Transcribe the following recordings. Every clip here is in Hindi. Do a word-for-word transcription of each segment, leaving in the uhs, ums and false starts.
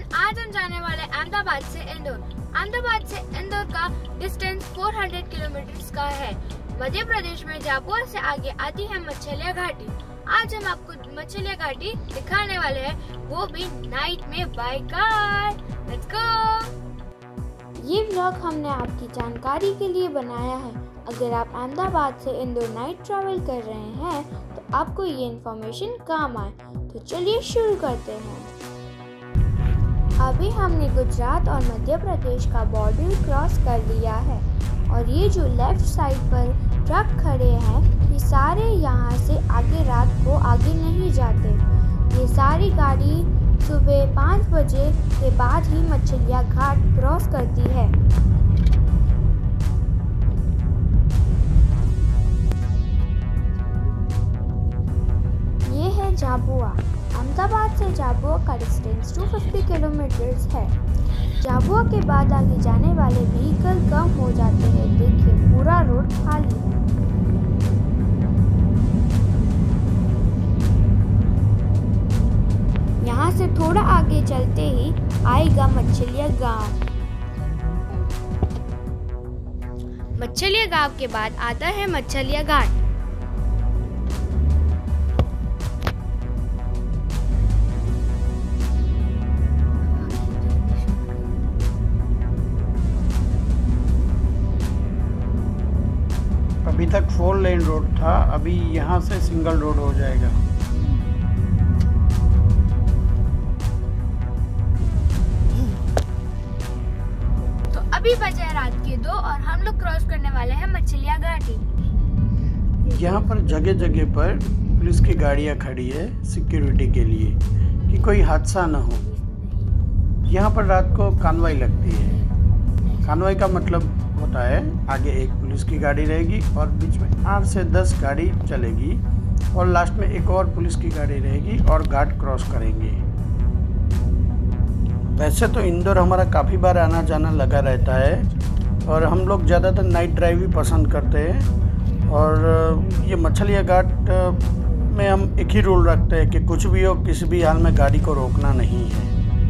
आज हम जाने वाले अहमदाबाद से इंदौर। अहमदाबाद से इंदौर का डिस्टेंस चार सौ किलोमीटर का है। मध्य प्रदेश में झाबुआ से आगे आती है मच्छलिया घाटी। आज हम आपको मच्छलिया घाटी दिखाने वाले हैं, वो भी नाइट में बाय कार। Let's go. ये व्लॉग हमने आपकी जानकारी के लिए बनाया है। अगर आप अहमदाबाद से इंदौर नाइट ट्रैवल कर रहे हैं तो आपको ये इन्फॉर्मेशन काम आए। तो चलिए शुरू करते हैं। अभी हमने गुजरात और मध्य प्रदेश का बॉर्डर क्रॉस कर लिया है और ये जो लेफ्ट साइड पर ट्रक खड़े हैं ये सारे यहाँ से आगे रात को आगे नहीं जाते। ये सारी गाड़ी सुबह पाँच बजे के बाद ही मच्छलिया घाट क्रॉस करती है। ये है झाबुआ। अहमदाबाद से झाबुआ का डिस्टेंस दो सौ पचास किलोमीटर है। झाबुआ के बाद आगे जाने वाले व्हीकल कम हो जाते हैं। देखिए पूरा रोड खाली है। यहाँ से थोड़ा आगे चलते ही आएगा मच्छलिया गांव। मच्छलिया गांव के बाद आता है मच्छलिया घाट। अभी तक फोर लेन रोड था, अभी यहाँ से सिंगल रोड हो जाएगा। तो अभी बजे रात के दो और हम लोग क्रॉस करने वाले हैं मच्छलिया घाटी। यहाँ पर जगह जगह पर पुलिस की गाड़ियाँ खड़ी है सिक्योरिटी के लिए कि कोई हादसा न हो। यहाँ पर रात को कानवाई लगती है। कानवाई का मतलब होता है आगे एक पुलिस की गाड़ी रहेगी और बीच में आठ से दस गाड़ी चलेगी और लास्ट में एक और पुलिस की गाड़ी रहेगी और घाट क्रॉस करेंगे। वैसे तो इंदौर हमारा काफ़ी बार आना जाना लगा रहता है और हम लोग ज़्यादातर नाइट ड्राइव ही पसंद करते हैं। और ये मच्छलिया घाट में हम एक ही रूल रखते हैं कि कुछ भी हो किसी भी हाल में गाड़ी को रोकना नहीं है।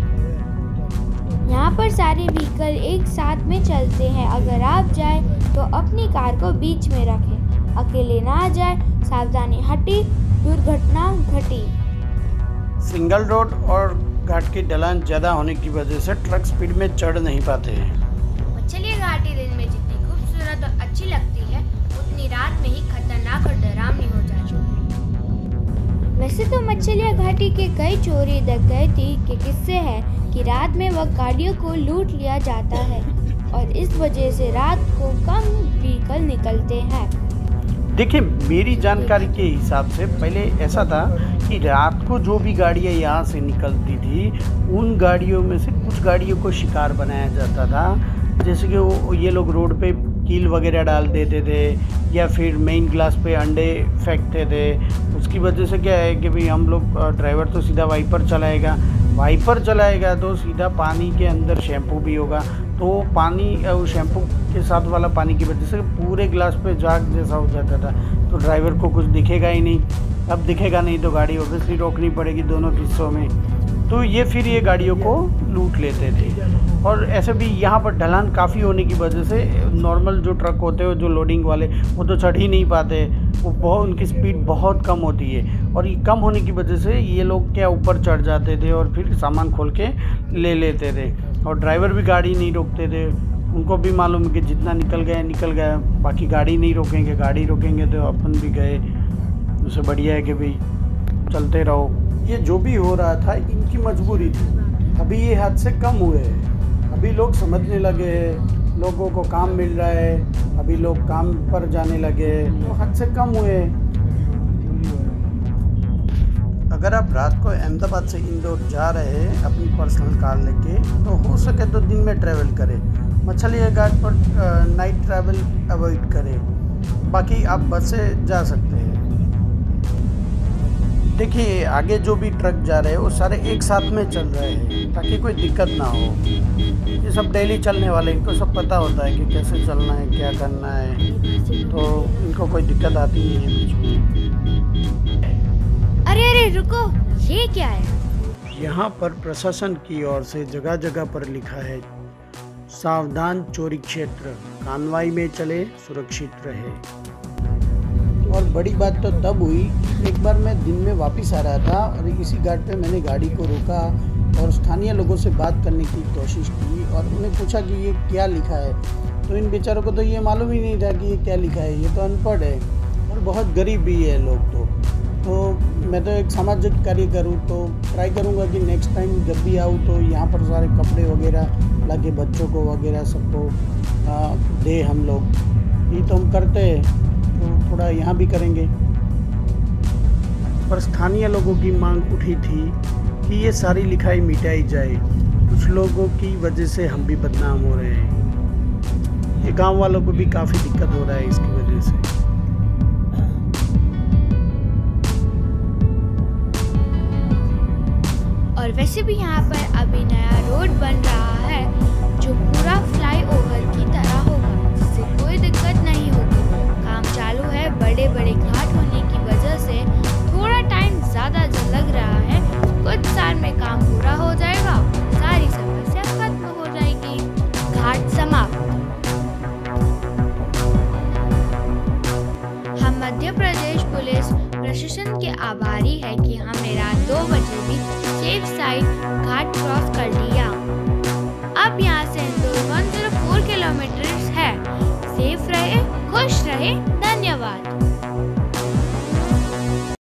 यहाँ पर सारे व्हीकल एक साथ में चलते हैं। अगर आप जाए तो अपनी कार को बीच में रखें, अकेले ना जाए, सावधानी हटी दुर्घटना घटी। सिंगल रोड और घाट की ढलान ज़्यादा होने की वजह से ट्रक स्पीड में चढ़ नहीं पाते हैं। मच्छलिया घाटी दिन में जितनी खूबसूरत और अच्छी लगती है उतनी रात में ही खतरनाक और डरावनी हो जाती है। वैसे तो मच्छलिया घाटी के कई चोरी डकैती के किस्से हैं कि रात में वह गाड़ियों को लूट लिया जाता है और इस वजह से रात को कम व्हीकल निकलते हैं। देखिए मेरी जानकारी के हिसाब से पहले ऐसा था कि रात को जो भी गाड़ियाँ यहाँ से निकलती थी उन गाड़ियों में से कुछ गाड़ियों को शिकार बनाया जाता था। जैसे कि वो ये लोग रोड पे कील वगैरह डाल देते थे या फिर मेन ग्लास पे अंडे फेंकते थे। उसकी वजह से क्या है कि भाई हम लोग ड्राइवर तो सीधा वाइपर चलाएगा वाइपर चलाएगा तो सीधा पानी के अंदर शैम्पू भी होगा, तो पानी शैम्पू के साथ वाला पानी की वजह से पूरे ग्लास पे जाग जैसा हो जाता था। तो ड्राइवर को कुछ दिखेगा ही नहीं। अब दिखेगा नहीं तो गाड़ी ऑब्वियसली रोकनी पड़ेगी दोनों हिस्सों में। तो ये फिर ये गाड़ियों को लूट लेते थे। और ऐसे भी यहाँ पर ढलान काफ़ी होने की वजह से नॉर्मल जो ट्रक होते हैं जो लोडिंग वाले वो तो चढ़ ही नहीं पाते। वो बहुत उनकी स्पीड बहुत कम होती है और ये कम होने की वजह से ये लोग क्या ऊपर चढ़ जाते थे और फिर सामान खोल के ले लेते थे। और ड्राइवर भी गाड़ी नहीं रोकते थे। उनको भी मालूम है कि जितना निकल गया निकल गया, बाकी गाड़ी नहीं रोकेंगे। गाड़ी रोकेंगे तो अपन भी गए। उससे बढ़िया है कि भाई चलते रहो। ये जो भी हो रहा था इनकी मजबूरी थी। अभी ये हादसे कम हुए हैं। अभी लोग समझने लगे हैं, लोगों को काम मिल रहा है, अभी लोग काम पर जाने लगे, तो हादसे कम हुए। अगर आप रात को अहमदाबाद से इंदौर जा रहे हैं अपनी पर्सनल कार लेके तो हो सके तो दिन में ट्रैवल करें। मच्छलिया घाट पर नाइट ट्रैवल अवॉइड करें। बाकी आप बस से जा सकते हैं। देखिए आगे जो भी ट्रक जा रहे हैं वो सारे एक साथ में चल रहे हैं ताकि कोई दिक्कत ना हो। ये सब डेली चलने वाले, इनको सब पता होता है कि कैसे चलना है, क्या करना है, तो इनको कोई दिक्कत आती नहीं है बीच में। अरे अरे रुको, ये क्या है? यहाँ पर प्रशासन की ओर से जगह जगह पर लिखा है, सावधान चोरी क्षेत्र, कानवाई में चले, सुरक्षित रहे। और बड़ी बात तो तब हुई, एक बार मैं दिन में वापस आ रहा था और इसी घाट पे मैंने गाड़ी को रोका और स्थानीय लोगों से बात करने की कोशिश की और उन्हें पूछा कि ये क्या लिखा है। तो इन बेचारों को तो ये मालूम ही नहीं था कि ये क्या लिखा है, ये तो अनपढ़ है और बहुत गरीब भी है लोग। तो तो मैं तो एक सामाजिक कार्य करूँ तो ट्राई करूँगा कि नेक्स्ट टाइम जब भी आऊँ तो यहाँ पर सारे कपड़े वगैरह ला के बच्चों को वगैरह सबको दे हम लोग। ये तो हम करते हैं, तो थोड़ा यहाँ भी करेंगे। पर स्थानीय लोगों की मांग उठी थी कि ये सारी लिखाई मिटाई जाए, कुछ लोगों की वजह से हम भी बदनाम हो रहे हैं। ये गांव वालों को भी काफ़ी दिक्कत हो रहा है इसकी वजह से। और वैसे भी यहाँ पर अभी नया रोड बन रहा है जो पूरा फ्लाईओवर की तरह होगा, जिससे कोई दिक्कत नहीं होगी। काम चालू है, बड़े बड़े घाट होने की वजह से थोड़ा टाइम ज़्यादा लग रहा है। कुछ साल में काम पूरा हो जाएगा, सारी समस्या खत्म हो जाएगी। घाट समाप्त। हम मध्य प्रदेश पुलिस प्रशासन के आभारी है कि हमने रात दो बजे भी सेफ साइड घाट क्रॉस कर लिया। अब यहाँ से इंदौर एक सौ चार किलोमीटर है। सेफ रहे, खुश रहे।